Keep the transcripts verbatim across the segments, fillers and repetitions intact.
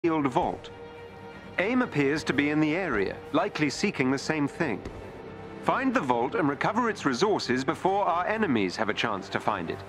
sealed vault. AIM appears to be in the area, likely seeking the same thing. Find the vault and recover its resources before our enemies have a chance to find it.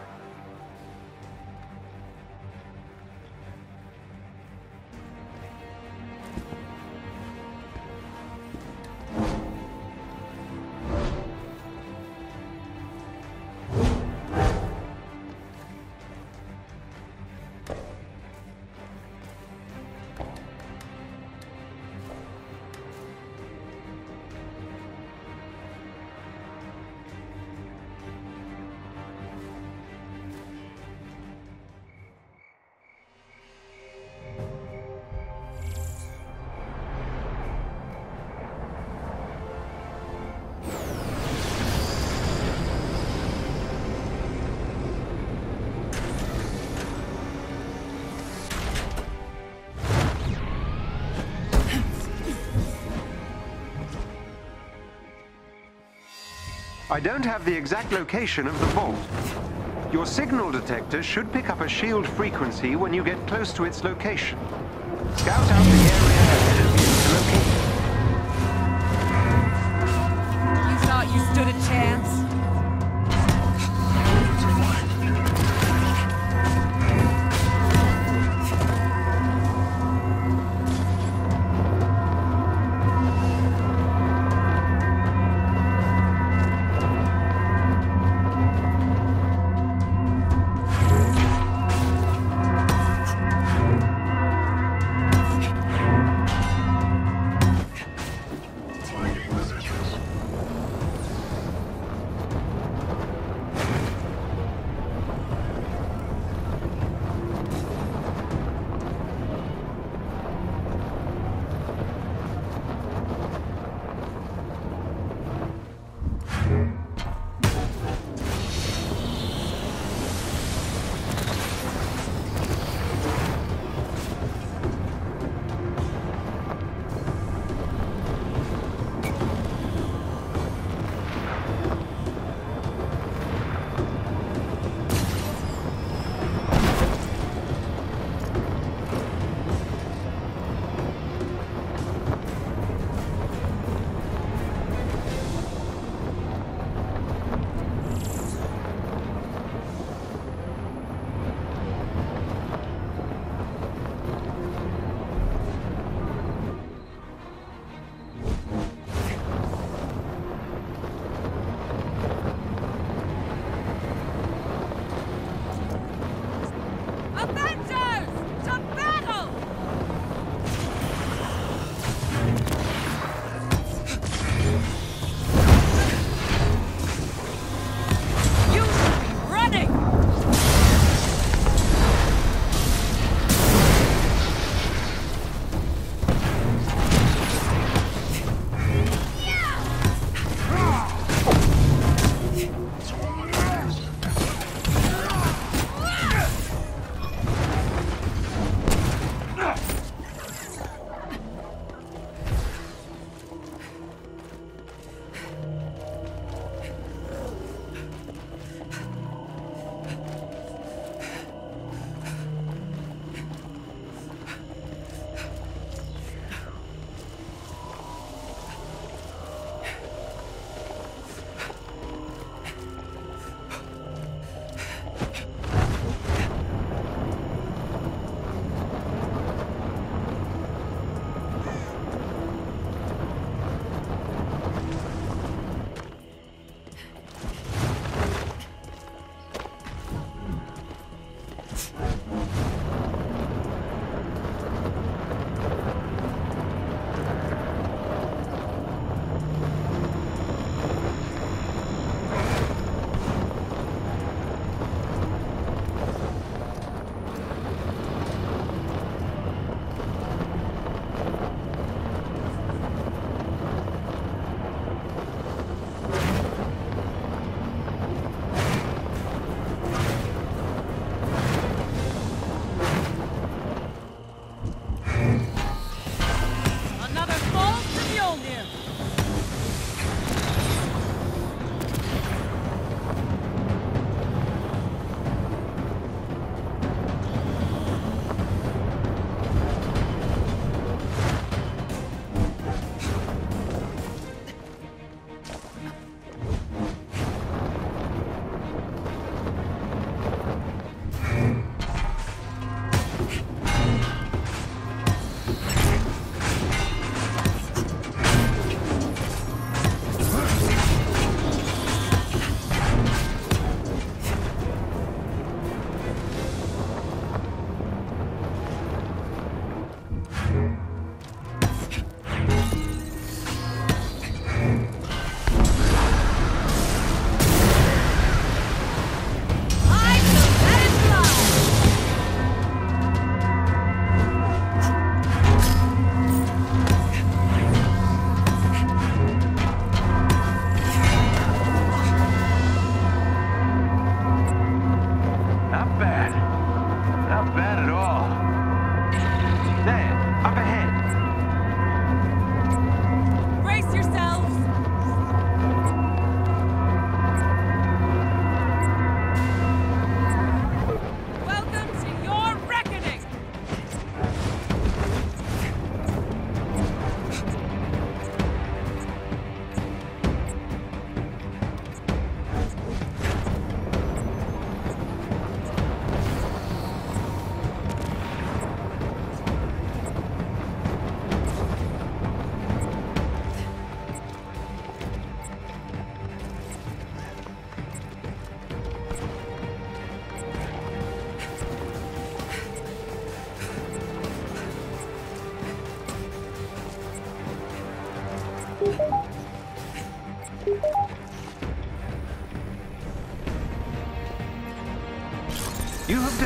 I don't have the exact location of the vault. Your signal detector should pick up a shield frequency when you get close to its location. Scout out the area ahead of you to locate it. You thought you stood a chance?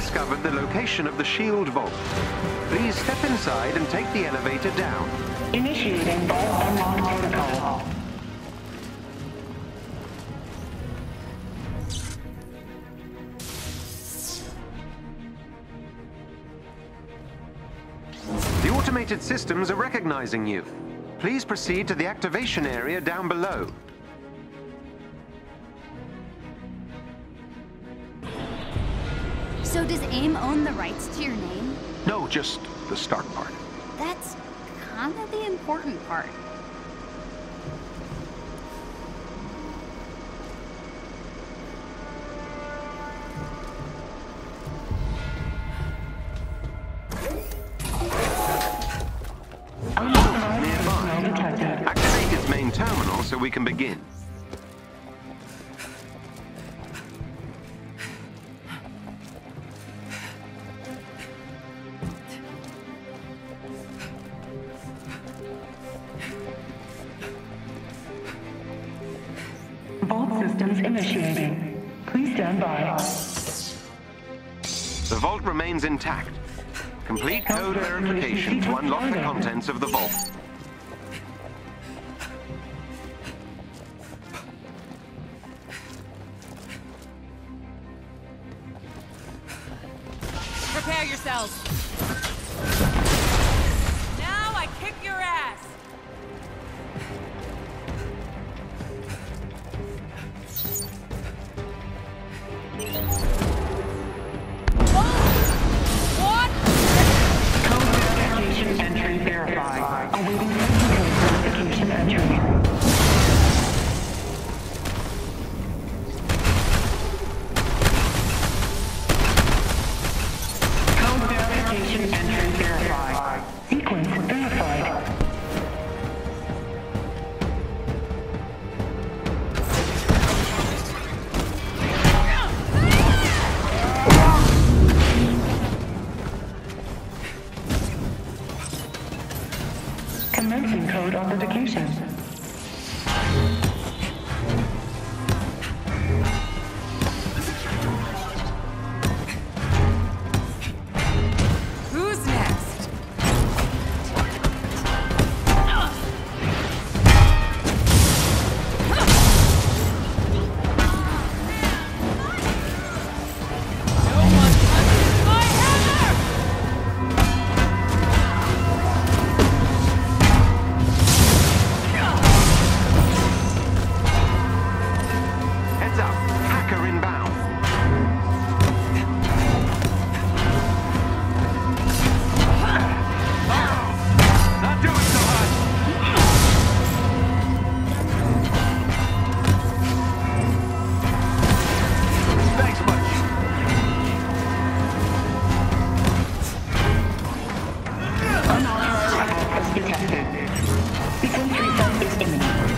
discovered the location of the shield vault. Please step inside and take the elevator down. Initiating vault unlock protocol. The automated systems are recognizing you. Please proceed to the activation area down below. So does AIM own the rights to your name? No, just the start part. That's kind of the important part. Activate its main terminal so we can begin. Vault systems initiating. Please stand by. The vault remains intact. Complete code verification to unlock the contents of the vault. Prepare yourselves. Now I kick your ass. What? Code verification entry verified. Awaiting code verification entry. Code verification entry verified. Sequence verified. Commencing code authentication. Who's next? No one touches my hammer! Heads up, hacker inbound. Not doing so hot. Thanks much. Unauthorized access detected. Sequence reset is imminent.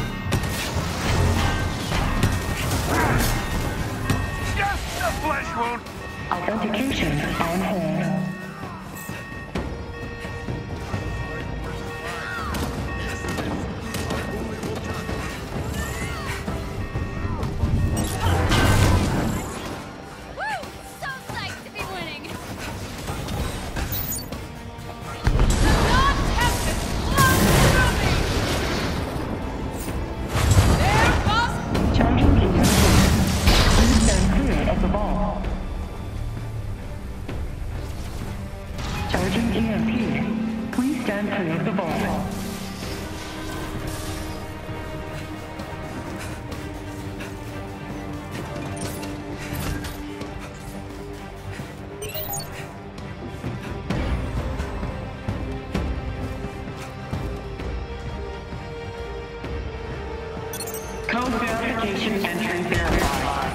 Just a flesh wound. Authentication on hold. Woo! So psyched to be winning! Not test it! Blood through me! There, boss! Charging E M P. Please stand clear of the ball. Charging E M P. Please stand clear of the ball. Code verification entry verified.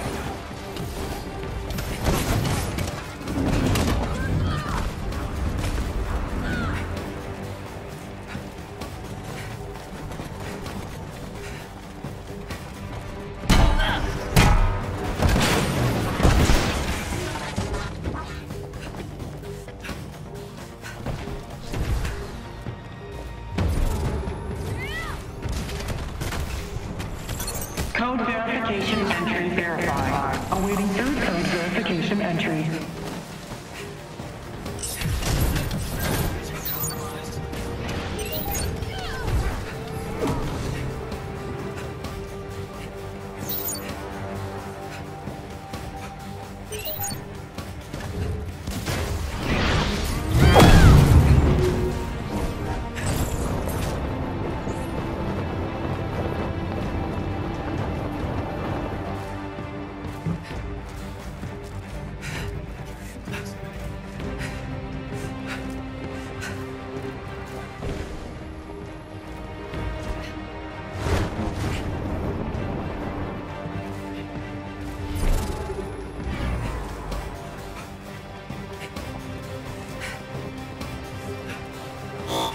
Code verification entry verified. Awaiting third code verification entry.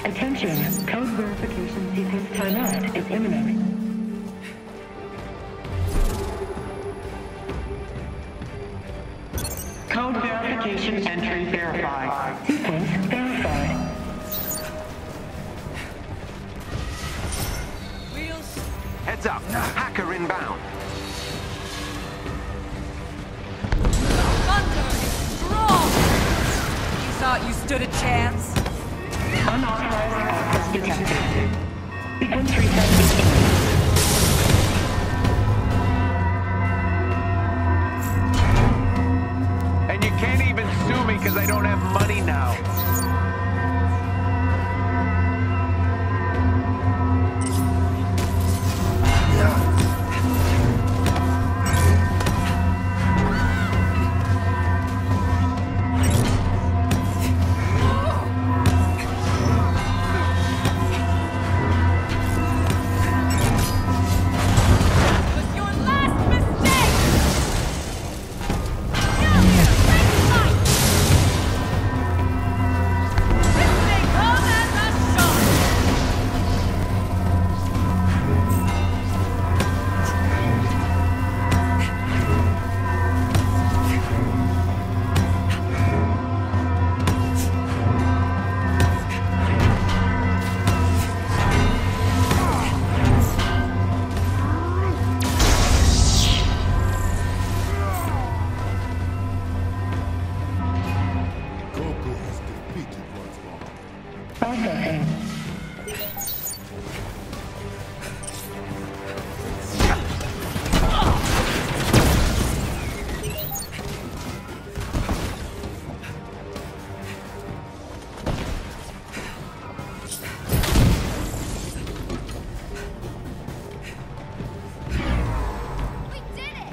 Attention, code verification sequence timeout is imminent. Code verification entry verified. Sequence verified. Wheels. Heads up. Hacker inbound. Thunder is strong. You thought you stood a chance? Unauthorized access detected. Sequence reset is imminent. And you can't even sue me because I don't have money now. Was your last mistake! Now here, take flight! This may come as a shock! Goku has defeated once more. Processing. We did it!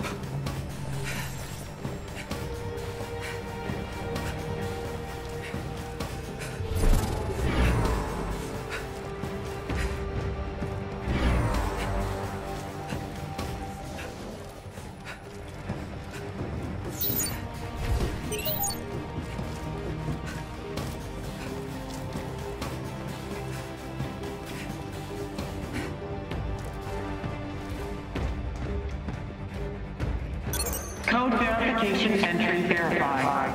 Code verification entry verified.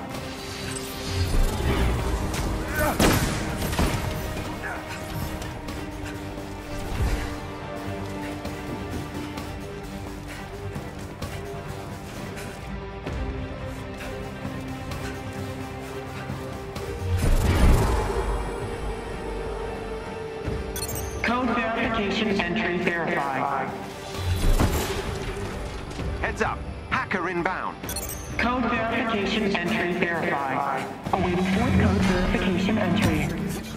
Code verification entry verified. Heads up. Hacker inbound. Code verification entry verified. Awaiting fourth code verification entry.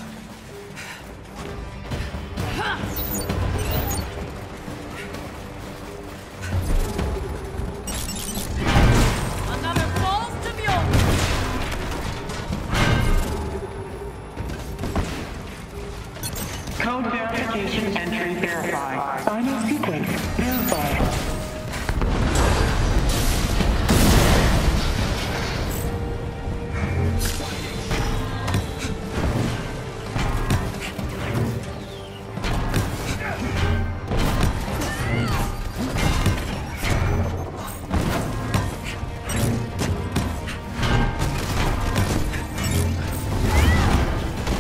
Another balls to Mjolnir! Code verification entry verified. Final sequence verified.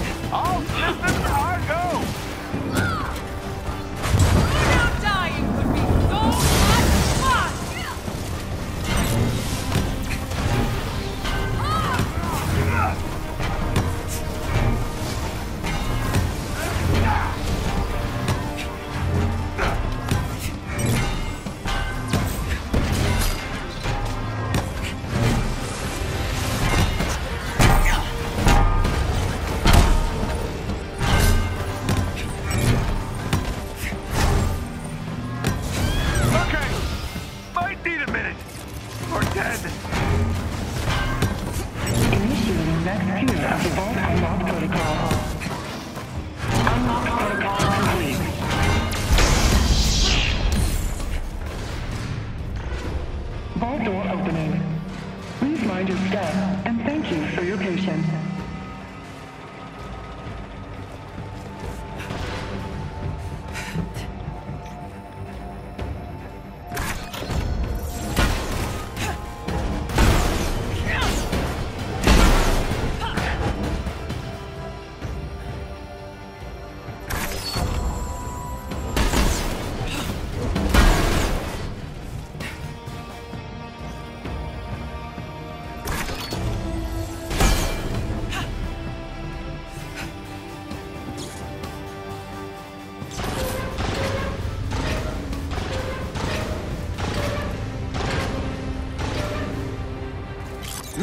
All systems are go! Who knew dying could be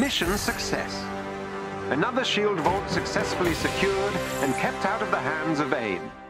Mission success. Another shield vault successfully secured and kept out of the hands of AIM.